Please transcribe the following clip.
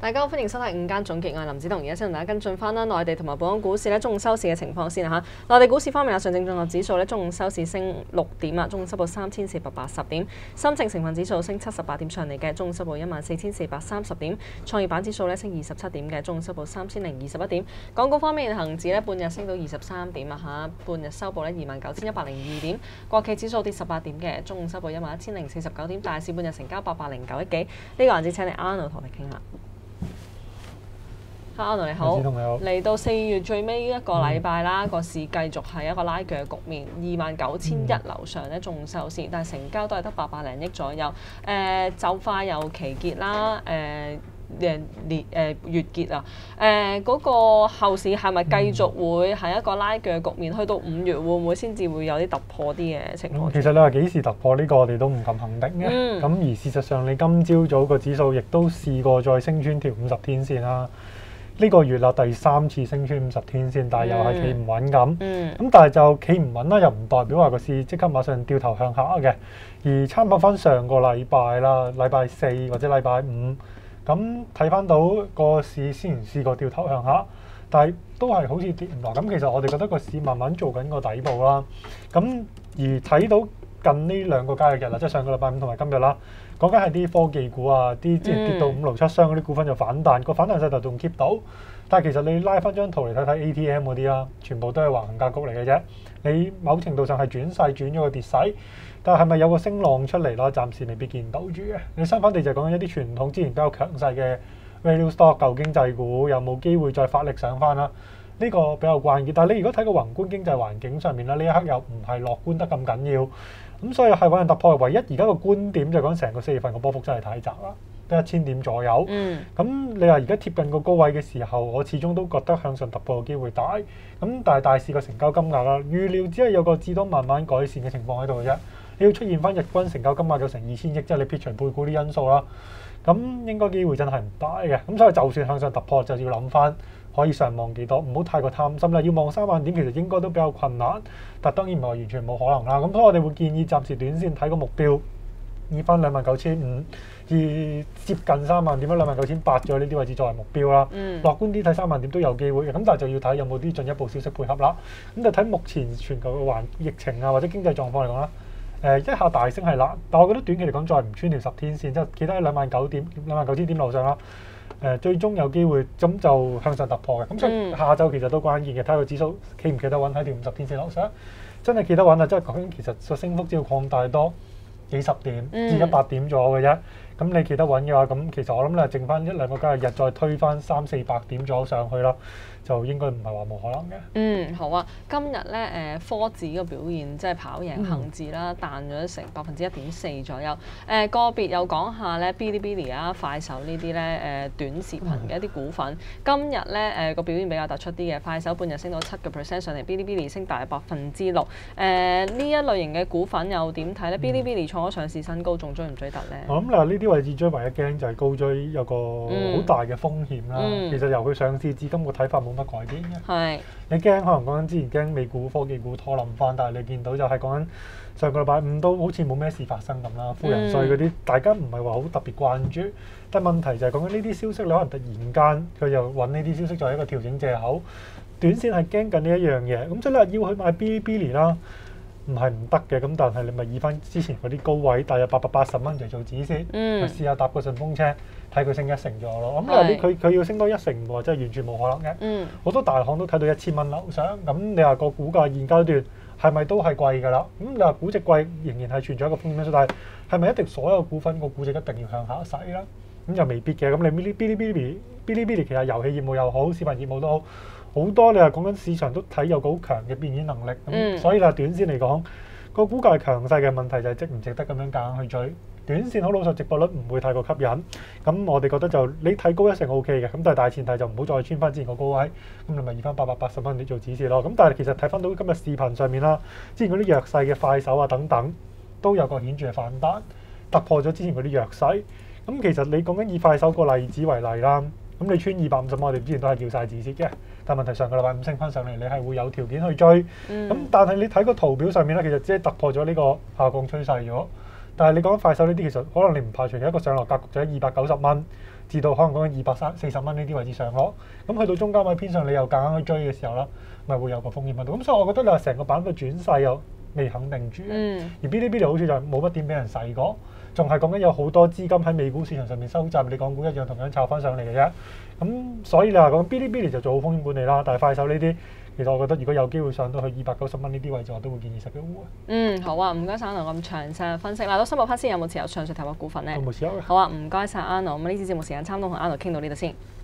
大家好，歡迎收睇午間總結，我係林子彤，而家先同大家跟進翻啦，內地同埋本港股市咧中午收市嘅情況先嚇。內地股市方面啊，上證綜合指數咧中午收市升6點啊，中午收報3480點；深證成分指數升78點上嚟嘅，中午收報14430點；創業板指數咧升27點嘅，中午收報3021點。港股方面，恒指咧半日升到23點啊嚇，半日收報咧29102點。國企指數跌18點嘅，中午收報11049點。大市半日成交809億幾。呢個環節請你 Arnold 同我哋傾下。Hello 你好，嚟到4月最尾一個禮拜啦，個市繼續係一個拉鋸嘅局面，29100樓上咧仲收市，但係成交都係得800零億左右。就快有期結啦，月結啊，嗰個後市係咪繼續會係一個拉鋸嘅局面？去到5月會唔會先至會有啲突破啲嘅情況？ 其實你話幾時突破呢個我哋都唔敢肯定嘅。咁而事實上，你今朝早個指數亦都試過再升穿條50天線啦。呢個月啦，第3次升穿50天線，但係又係企唔穩咁。咁但係就企唔穩啦，又唔代表話個市即刻馬上掉頭向下嘅。而參考翻上個禮拜啦，禮拜4或者禮拜5，咁睇翻到個市先然試過掉頭向下，但係都係好似跌唔落。咁其實我哋覺得個市慢慢做緊個底部啦。咁而睇到近呢2個交易日啦，即係上個禮拜5同埋今日啦。講緊係啲科技股啊，啲之前跌到5、6、7雙嗰啲股份就反彈，個反彈勢頭仲 keep 到。但係其實你拉翻張圖嚟睇睇 ATM 嗰啲啦，全部都係橫行格局嚟嘅啫。你某程度上係轉勢轉咗個跌勢，但係咪有個升浪出嚟啦？暫時未必見到住嘅。你相反地就講緊一啲傳統之前比較強勢嘅 value stock 舊經濟股，有冇機會再發力上翻啦？呢個比較關鍵。但係你如果睇個宏觀經濟環境上面啦，呢一刻又唔係樂觀得咁緊要。咁所以係揾人突破，唯一而家個觀點就講成個4月份個波幅真係太窄啦，得1000點左右。咁你話而家貼近個高位嘅時候，我始終都覺得向上突破嘅機會大。咁但係大市個成交金額啦，預料只係有個至多慢慢改善嘅情況喺度嘅啫。你要出現翻日均成交金額有成2000億，即係你撇除配股啲因素啦，咁應該機會真係唔大嘅。咁所以就算向上突破，就要諗翻可以上望幾多，唔好太過貪心啦。要望3萬點其實應該都比較困難，但當然唔係話完全冇可能啦。咁所以我哋會建議暫時短線睇個目標，以翻29500至接近3萬點啦，29800咗呢啲位置作為目標啦。樂觀啲睇3萬點都有機會嘅，咁但係就要睇有冇啲進一步消息配合啦。咁就睇目前全球嘅疫情啊或者經濟狀況嚟講啦。一下大升係難，但我覺得短期嚟講再唔穿條10天線，即係企得喺29000點樓上啦。最終有機會咁就向上突破嘅，咁所以下晝其實都關鍵嘅，睇個指數企唔企得穩喺條50天線樓上，真係企得穩啦，即係講緊其實個升幅只要擴大多幾十點至100點左右嘅啫。咁你企得穩嘅話，咁其實我諗咧，剩翻1、2個交易日再推翻300-400點左右上去啦，就應該唔係話冇可能嘅。 好啊，今日咧科指嘅表現即係跑贏恒指啦，彈咗成1.4%左右。個別有講下咧 Bilibili 啊、快手呢啲咧短視頻嘅一啲股份，今日咧個表現比較突出啲嘅，快手半日升到7%上嚟，Bilibili 升大約6%。呢一類型嘅股份又點睇咧？Bilibili 創咗上市新高，仲追唔追得咧？ 我諗嗱，呢啲位置追唯一驚就係高追有個好大嘅風險啦。其實由佢上市至今個睇法冇乜改變嘅。你驚可能講緊之前驚美股科技股拖冧翻，但係你見到就係講緊上個禮拜5都好似冇咩事發生咁啦。富人稅嗰啲大家唔係話好特別關注，但係問題就係講緊呢啲消息，你可能突然間佢又揾呢啲消息作為一個調整藉口，短線係驚緊呢一樣嘢。咁所以你話要去買 Bilibili 啦。唔係唔得嘅，咁但係你咪以翻之前嗰啲高位，大約880蚊嚟做止蝕，咪試下搭個順風車，睇佢升1成咗咯。咁你話佢要升多1成喎，真係完全冇可能嘅。好多大行都睇到1000蚊樓上，咁你話個股價現階段係咪都係貴㗎啦？咁你話估值貴仍然係存在一個風險因素，但係係咪一定所有股份個估值一定要向下洗啦？咁就未必嘅。咁你 Bilibili 其實遊戲業務又好，視頻業務都好。好多你話講緊市場都睇有個好強嘅變現能力，所以你話短線嚟講個股價強勢嘅問題就係值唔值得咁樣夾硬去追。短線好老實，值博率唔會太過吸引。咁我哋覺得就你睇高1成 OK 嘅，咁但係大前提就唔好再穿翻之前個高位，咁你咪以翻880蚊你做指示咯。咁但係其實睇翻到今日視頻上面啦，之前嗰啲弱勢嘅快手啊等等都有個顯著嘅反彈，突破咗之前嗰啲弱勢。咁其實你講緊以快手個例子為例啦。咁你穿250蚊，我哋之前都係叫晒止蝕嘅。但問題上個禮拜5升翻上嚟，你係會有條件去追。咁但係你睇個圖表上面咧，其實只係突破咗呢個下降趨勢咗。 但係你講快手呢啲，其實可能你唔排除有一個上落格局就喺290蚊至到可能講緊240蚊呢啲位置上落。咁去到中間位偏上，你又夾硬去追嘅時候啦，咪會有個風險喺度。咁所以我覺得你話成個板塊轉勢又未肯定住。而 Bilibili 好似就冇乜點俾人洗過，仲係講緊有好多資金喺美股市場上面收集，你港股一樣同樣炒翻上嚟嘅啫。咁所以你話講 Bilibili 就做好風險管理啦，但係快手呢啲。其實我覺得，如果有機會上到去290蚊呢啲位置，我都會建議食嘅喎。 好啊，唔該晒阿奴咁詳細分析啦。到申報翻先有冇持有上述提及股份咧？ 有冇持有嘅？ 好啊，唔該晒阿奴。咁呢次節目時間差唔多，同阿奴傾到呢度先。